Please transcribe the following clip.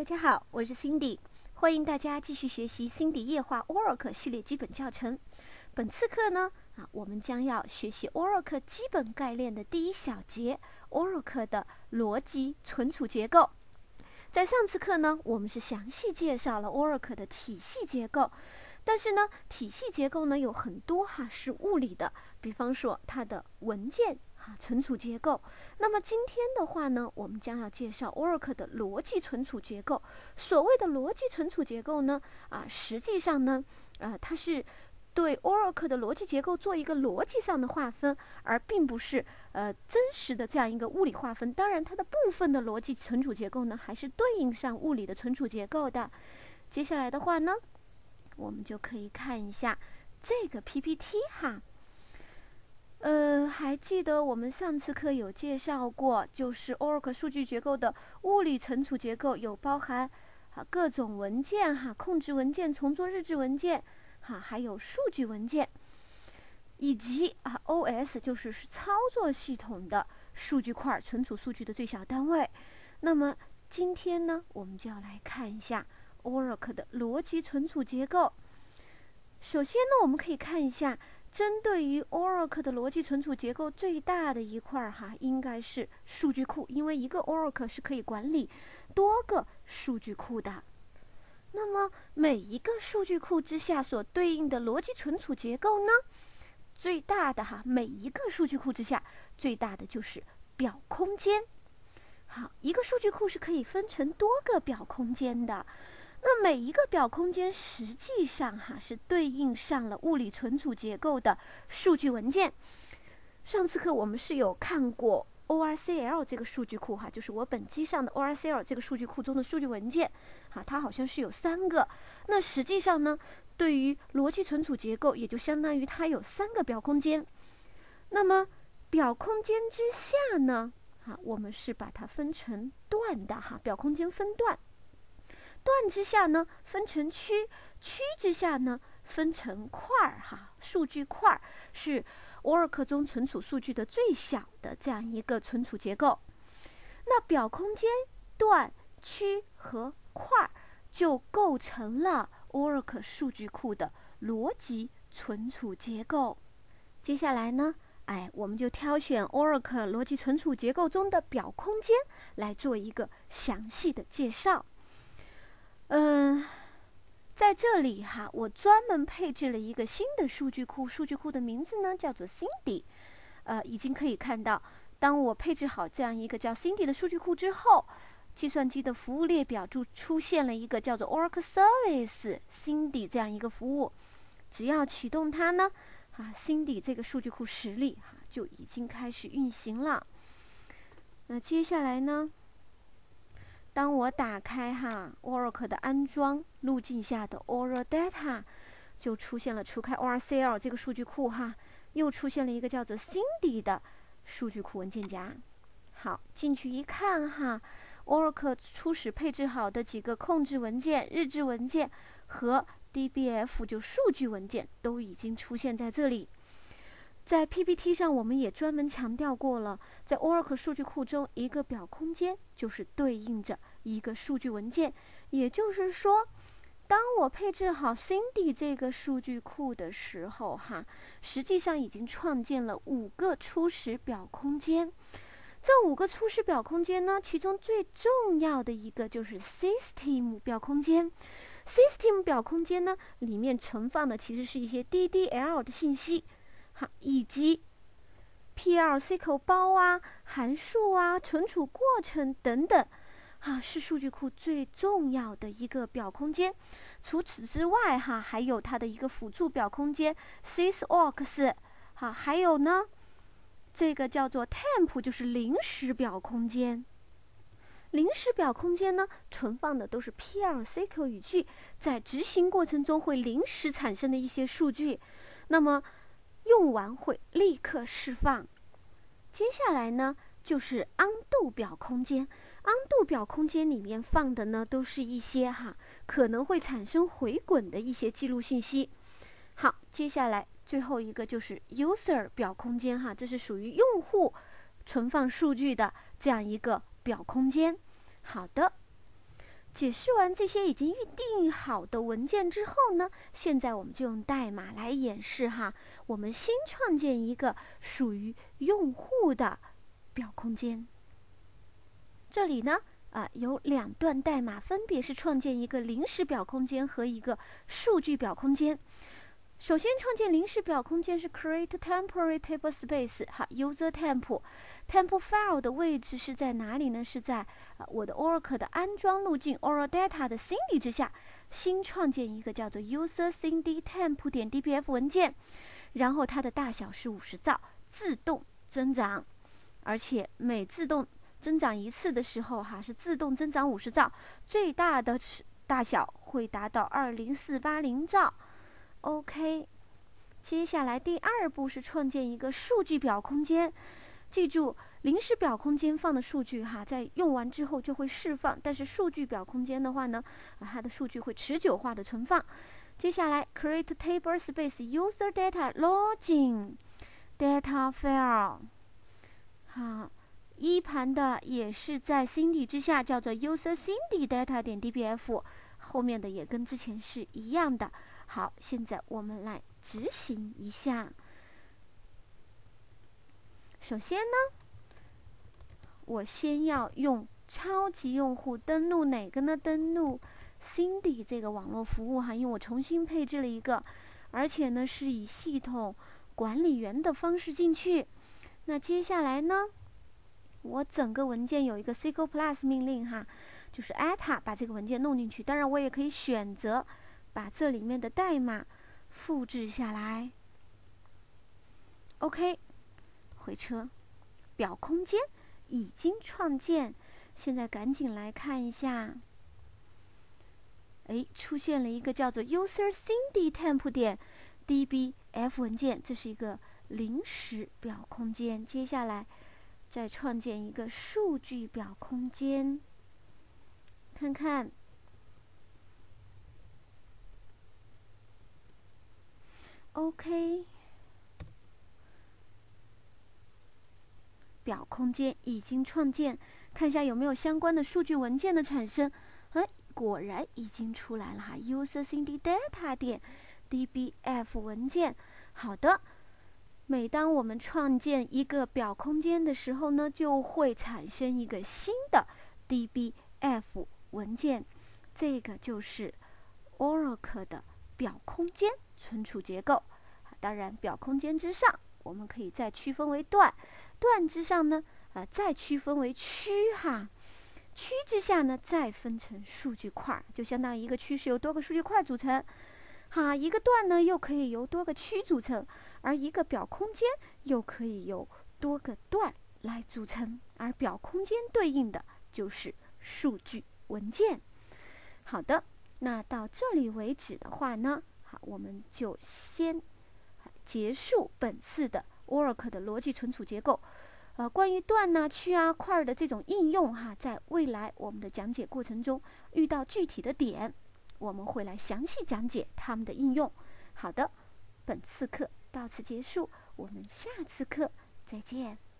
大家好，我是 Cindy， 欢迎大家继续学习 Cindy 液化 Oracle 系列基本教程。本次课呢，我们将要学习 Oracle 基本概念的第一小节 Oracle 的逻辑存储结构。在上次课呢，我们是详细介绍了 Oracle 的体系结构，但是呢，体系结构呢有很多是物理的，比方说它的文件存储结构。那么今天的话呢，我们将要介绍 Oracle 的逻辑存储结构。所谓的逻辑存储结构呢，实际上呢，它是对 Oracle 的逻辑结构做一个逻辑上的划分，而并不是真实的这样一个物理划分。当然，它的部分的逻辑存储结构呢，还是对应上物理的存储结构的。接下来的话呢，我们就可以看一下这个 PPT 还记得我们上次课有介绍过，就是 Oracle 数据结构的物理存储结构有包含各种文件控制文件、重做日志文件还有数据文件，以及OS 就是操作系统的数据块存储数据的最小单位。那么今天呢，我们就要来看一下 Oracle 的逻辑存储结构。首先呢，我们可以看一下，针对于 Oracle 的逻辑存储结构最大的一块应该是数据库，因为一个 Oracle 是可以管理多个数据库的。那么每一个数据库之下所对应的逻辑存储结构呢，最大的每一个数据库之下最大的就是表空间。好，一个数据库是可以分成多个表空间的。那每一个表空间实际上是对应上了物理存储结构的数据文件。上次课我们是有看过 ORCL 这个数据库就是我本机上的 ORCL 这个数据库中的数据文件它好像是有3个。那实际上呢，对于逻辑存储结构，也就相当于它有3个表空间。那么表空间之下呢，我们是把它分成段的表空间分段。段之下呢分成区，区之下呢分成块数据块是 Oracle 中存储数据的最小的这样一个存储结构。那表空间、段、区和块就构成了 Oracle 数据库的逻辑存储结构。接下来呢，我们就挑选 Oracle 逻辑存储结构中的表空间来做一个详细的介绍。在这里我专门配置了一个新的数据库，数据库的名字呢叫做 Cindy。已经可以看到，当我配置好这样一个叫 Cindy 的数据库之后，计算机的服务列表就出现了一个叫做 Oracle Service Cindy 这样一个服务。只要启动它呢，Cindy 这个数据库实例就已经开始运行了。那接下来呢，当我打开Oracle 的安装路径下的 Aura Data， 就出现了除开 ORCL 这个数据库又出现了一个叫做 Cindy 的数据库文件夹。好，进去一看Oracle 初始配置好的几个控制文件、日志文件和 DBF 就数据文件都已经出现在这里。在 PPT 上我们也专门强调过了，在 Oracle 数据库中，一个表空间就是对应着一个数据文件。也就是说，当我配置好 Cindy 这个数据库的时候实际上已经创建了5个初始表空间。这5个初始表空间呢，其中最重要的一个就是 System 表空间。System 表空间呢，里面存放的其实是一些 DDL 的信息以及 PL/SQL 包函数存储过程等等是数据库最重要的一个表空间。除此之外还有它的一个辅助表空间 SysOrgs 还有呢这个叫做 Temp， 就是临时表空间。临时表空间呢，存放的都是 PL/SQL 语句在执行过程中会临时产生的一些数据，那么用完会立刻释放。接下来呢，就是 Undo 表空间。Undo 表空间里面放的呢，都是一些可能会产生回滚的一些记录信息。好，接下来最后一个就是 User 表空间这是属于用户存放数据的这样一个表空间。好的， 解释完这些已经预定好的文件之后呢，现在我们就用代码来演示哈。我们新创建一个属于用户的表空间。这里呢，有2段代码，分别是创建一个临时表空间和一个数据表空间。首先创建临时表空间是 create temporary table space 哈 user temp。temp file 的位置是在哪里呢？是在我的 Oracle 的安装路径 Oracle Data 的 Cindy 之下，新创建一个叫做 user Cindy temp.dbf 文件，然后它的大小是50兆，自动增长，而且每自动增长一次的时候哈，是自动增长50兆，最大的大小会达到20480兆。OK， 接下来第2步是创建一个数据表空间。记住，临时表空间放的数据哈，在用完之后就会释放，但是数据表空间的话呢，它的数据会持久化的存放。接下来 create table space user data login data file， 好，1盘的也是在 Cindy 之下，叫做 user Cindy data.dbf， 后面的也跟之前是一样的。好，现在我们来执行一下。首先呢，我先要用超级用户登录哪个呢？登录 Cindy 这个网络服务哈，因为我重新配置了一个，而且呢是以系统管理员的方式进去。那接下来呢，我整个文件有一个 SQL Plus 命令哈，就是 ATA 把这个文件弄进去。当然我也可以选择把这里面的代码复制下来。OK， 回车，表空间已经创建。现在赶紧来看一下，出现了一个叫做 user Cindy temp 点 dbf 文件，这是一个临时表空间。接下来再创建一个数据表空间，看看。OK， 表空间已经创建，看一下有没有相关的数据文件的产生。果然已经出来了哈 ，user Cindy data 点 dbf 文件。好的，每当我们创建一个表空间的时候呢，就会产生一个新的 dbf 文件，这个就是 Oracle 的表空间存储结构。当然，表空间之上，我们可以再区分为段，段之上呢，再区分为区哈，区之下呢，再分成数据块，就相当于一个区是由多个数据块组成。哈，一个段呢又可以由多个区组成，而一个表空间又可以由多个段来组成，而表空间对应的就是数据文件。好的，那到这里为止的话呢，好，我们就先结束本次的 Oracle 的逻辑存储结构。关于段呢、区啊、块的这种应用哈，在未来我们的讲解过程中遇到具体的点，我们会来详细讲解它们的应用。好的，本次课到此结束，我们下次课再见。